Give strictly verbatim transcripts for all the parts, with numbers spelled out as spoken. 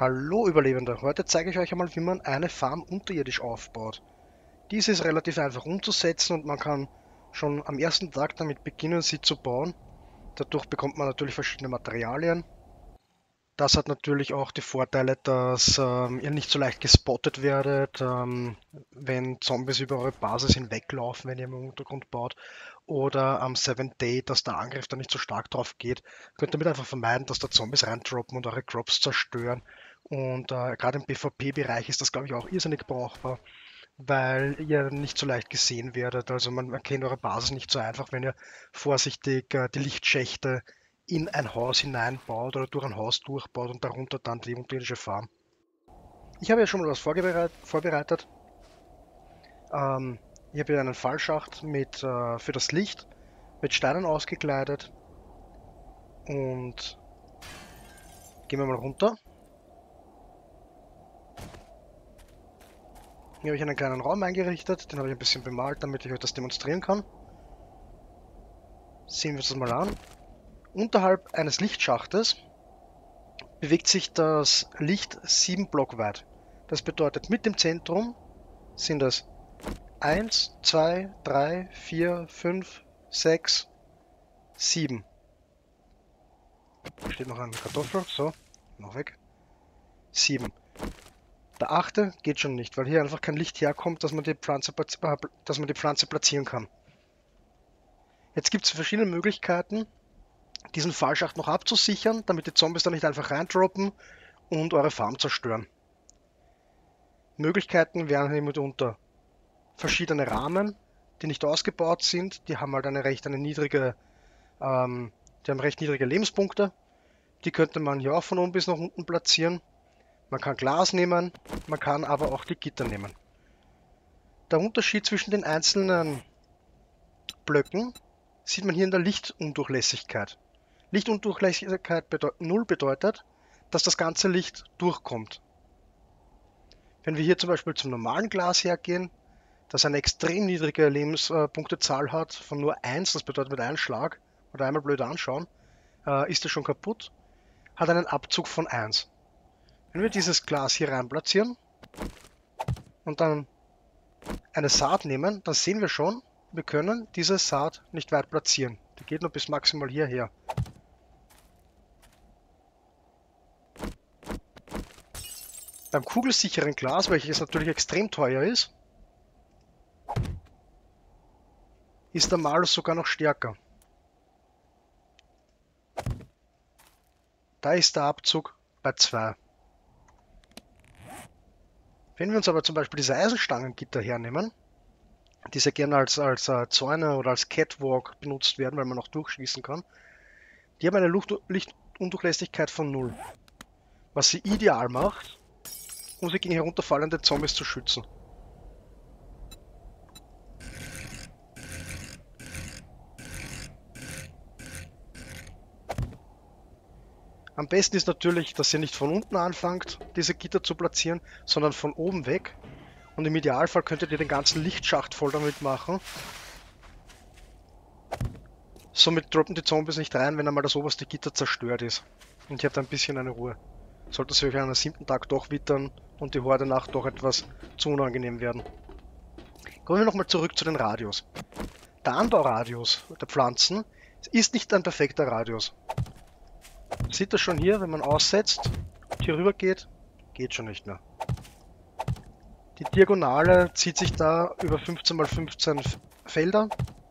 Hallo Überlebende, heute zeige ich euch einmal, wie man eine Farm unterirdisch aufbaut. Dies ist relativ einfach umzusetzen und man kann schon am ersten Tag damit beginnen, sie zu bauen. Dadurch bekommt man natürlich verschiedene Materialien. Das hat natürlich auch die Vorteile, dass ähm, ihr nicht so leicht gespottet werdet, ähm, wenn Zombies über eure Basis hinweglaufen, wenn ihr im Untergrund baut. Oder am Seventh Day, dass der Angriff da nicht so stark drauf geht. Könnt ihr damit einfach vermeiden, dass da Zombies reindroppen und eure Crops zerstören. Und äh, gerade im PvP-Bereich ist das, glaube ich, auch irrsinnig brauchbar, weil ihr nicht so leicht gesehen werdet. Also man erkennt eure Basis nicht so einfach, wenn ihr vorsichtig äh, die Lichtschächte in ein Haus hineinbaut oder durch ein Haus durchbaut und darunter dann die unterirdische Farm. Ich habe ja schon mal was vorbereit, vorbereitet. Ähm, ich habe hier einen Fallschacht mit, äh, für das Licht mit Steinen ausgekleidet und gehen wir mal runter. Hier habe ich einen kleinen Raum eingerichtet, den habe ich ein bisschen bemalt, damit ich euch das demonstrieren kann. Sehen wir uns das mal an. Unterhalb eines Lichtschachtes bewegt sich das Licht sieben Block weit. Das bedeutet, mit dem Zentrum sind es eins, zwei, drei, vier, fünf, sechs, sieben. Steht noch eine Kartoffel, so, noch weg. sieben. Der achte geht schon nicht, weil hier einfach kein Licht herkommt, dass man die Pflanze, dass man die Pflanze platzieren kann. Jetzt gibt es verschiedene Möglichkeiten, diesen Fallschacht noch abzusichern, damit die Zombies da nicht einfach reindroppen und eure Farm zerstören. Möglichkeiten wären hier mitunter verschiedene Rahmen, die nicht ausgebaut sind, die haben halt eine recht eine niedrige, ähm, die haben recht niedrige Lebenspunkte. Die könnte man hier auch von oben bis nach unten platzieren. Man kann Glas nehmen, man kann aber auch die Gitter nehmen. Der Unterschied zwischen den einzelnen Blöcken sieht man hier in der Lichtundurchlässigkeit. Lichtundurchlässigkeit bedeut null bedeutet, dass das ganze Licht durchkommt. Wenn wir hier zum Beispiel zum normalen Glas hergehen, das eine extrem niedrige Lebenspunktezahl hat, von nur eins, das bedeutet mit einem Schlag oder einmal blöd anschauen, äh, ist es schon kaputt, hat einen Abzug von eins. Wenn wir dieses Glas hier rein platzieren und dann eine Saat nehmen, dann sehen wir schon, wir können diese Saat nicht weit platzieren. Die geht nur bis maximal hierher. Beim kugelsicheren Glas, welches natürlich extrem teuer ist, ist der Malus sogar noch stärker. Da ist der Abzug bei zwei. Wenn wir uns aber zum Beispiel diese Eisenstangengitter hernehmen, die sehr gerne als, als äh, Zäune oder als Catwalk benutzt werden, weil man auch durchschießen kann, die haben eine Luft Lichtundurchlässigkeit von null. Was sie ideal macht, um sie gegen herunterfallende Zombies zu schützen. Am besten ist natürlich, dass ihr nicht von unten anfangt, diese Gitter zu platzieren, sondern von oben weg. Und im Idealfall könntet ihr den ganzen Lichtschacht voll damit machen. Somit droppen die Zombies nicht rein, wenn einmal das oberste Gitter zerstört ist. Und ihr habt ein bisschen eine Ruhe. Sollte es euch an einem siebten Tag doch wittern und die Horde Nacht doch etwas zu unangenehm werden. Kommen wir nochmal zurück zu den Radius. Der Anbauradius der Pflanzen ist nicht ein perfekter Radius. Sieht das schon hier, wenn man aussetzt und hier rüber geht, geht schon nicht mehr. Die Diagonale zieht sich da über fünfzehn mal fünfzehn Felder.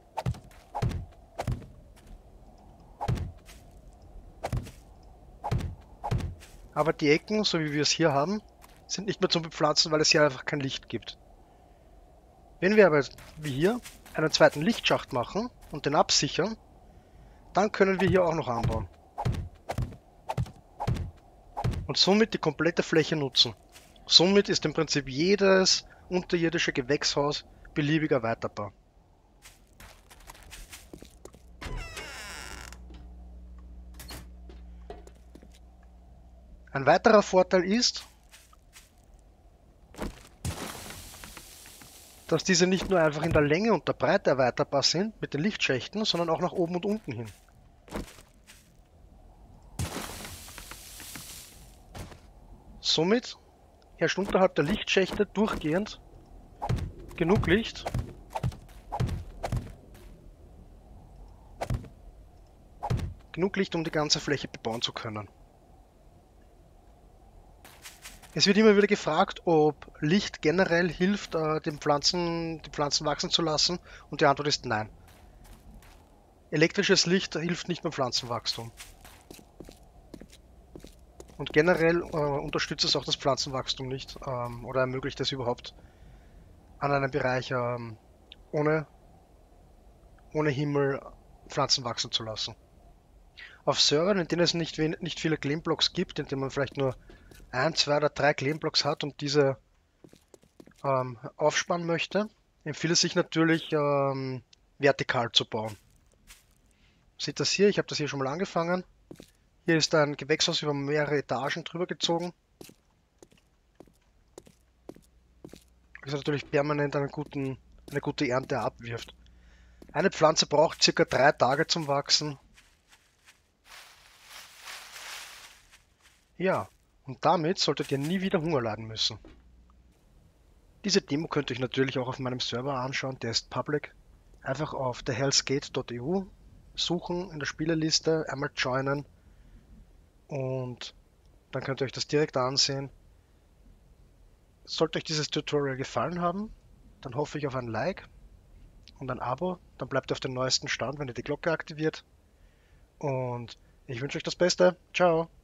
Aber die Ecken, so wie wir es hier haben, sind nicht mehr zum Bepflanzen, weil es hier einfach kein Licht gibt. Wenn wir aber, wie hier, einen zweiten Lichtschacht machen und den absichern, dann können wir hier auch noch anbauen. Und somit die komplette Fläche nutzen. Somit ist im Prinzip jedes unterirdische Gewächshaus beliebig erweiterbar. Ein weiterer Vorteil ist, dass diese nicht nur einfach in der Länge und der Breite erweiterbar sind mit den Lichtschächten, sondern auch nach oben und unten hin. somit herrscht unterhalb der Lichtschächte durchgehend genug Licht, genug Licht, um die ganze Fläche bebauen zu können. Es wird immer wieder gefragt, ob Licht generell hilft, äh, den Pflanzen, die Pflanzen wachsen zu lassen, und die Antwort ist nein. Elektrisches Licht hilft nicht beim Pflanzenwachstum. Und generell äh, unterstützt es auch das Pflanzenwachstum nicht ähm, oder ermöglicht es überhaupt an einem Bereich ähm, ohne, ohne Himmel Pflanzen wachsen zu lassen. Auf Servern, in denen es nicht, nicht viele Claimblocks gibt, in denen man vielleicht nur ein, zwei oder drei Claimblocks hat und diese ähm, aufspannen möchte, empfiehlt es sich natürlich ähm, vertikal zu bauen. Seht das hier, ich habe das hier schon mal angefangen. Hier ist ein Gewächshaus über mehrere Etagen drüber gezogen. Das natürlich permanent einen guten, eine gute Ernte abwirft. Eine Pflanze braucht circa drei Tage zum Wachsen. Ja, und damit solltet ihr nie wieder Hunger leiden müssen. Diese Demo könnt ihr euch natürlich auch auf meinem Server anschauen, der ist public. Einfach auf thehellsgate punkt e u suchen, in der Spielerliste, einmal joinen und dann könnt ihr euch das direkt ansehen. Sollte euch dieses Tutorial gefallen haben, dann hoffe ich auf ein Like und ein Abo, dann bleibt ihr auf dem neuesten Stand, wenn ihr die Glocke aktiviert. Und ich wünsche euch das Beste. Ciao!